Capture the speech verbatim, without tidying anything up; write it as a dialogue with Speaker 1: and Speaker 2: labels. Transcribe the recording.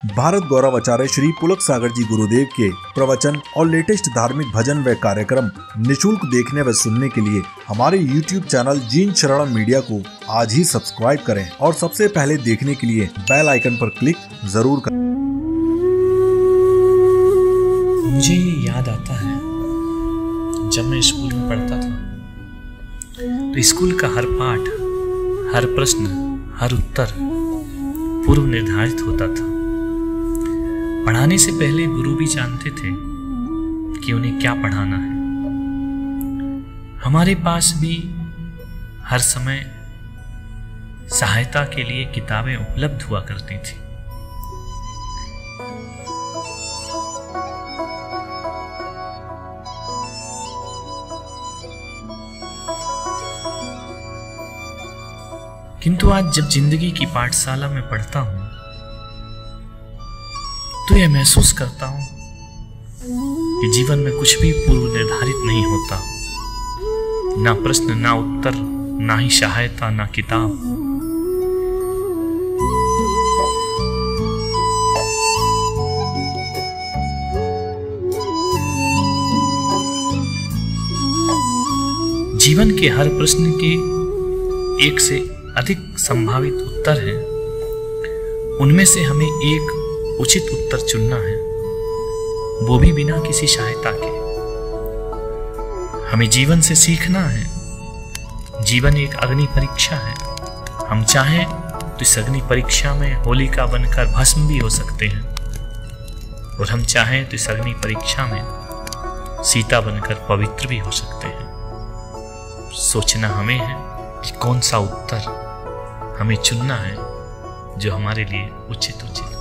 Speaker 1: भारत गौरव आचार्य श्री पुलक सागर जी गुरुदेव के प्रवचन और लेटेस्ट धार्मिक भजन व कार्यक्रम निशुल्क देखने व सुनने के लिए हमारे YouTube channel Jin Sharanam media को आज ही सब्सक्राइब करें और सबसे पहले देखने के लिए बेल आइकन पर क्लिक जरूर करें।
Speaker 2: मुझे ये याद आता है जब मैं स्कूल में पढ़ता था तो स्कूल का हर पाठ, हर प्रश्न, हर उत्तर पूर्व निर्धारित होता था। पढ़ाने से पहले गुरु भी जानते थे कि उन्हें क्या पढ़ाना है। हमारे पास भी हर समय सहायता के लिए किताबें उपलब्ध हुआ करती थी। किंतु आज जब जिंदगी की पाठशाला में पढ़ता हूं तो यह महसूस करता हूं कि जीवन में कुछ भी पूर्व निर्धारित नहीं होता। ना प्रश्न, ना उत्तर, ना ही सहायता, ना किताब। जीवन के हर प्रश्न के एक से अधिक संभावित उत्तर हैं। उनमें से हमें एक उचित उत्तर चुनना है, वो भी बिना किसी सहायता के। हमें जीवन से सीखना है। जीवन एक अग्नि परीक्षा है। हम चाहें तो इस अग्नि परीक्षा में होलिका बनकर भस्म भी हो सकते हैं और हम चाहें तो इस अग्नि परीक्षा में सीता बनकर पवित्र भी हो सकते हैं। सोचना हमें है कि कौन सा उत्तर हमें चुनना है जो हमारे लिए उचित उचित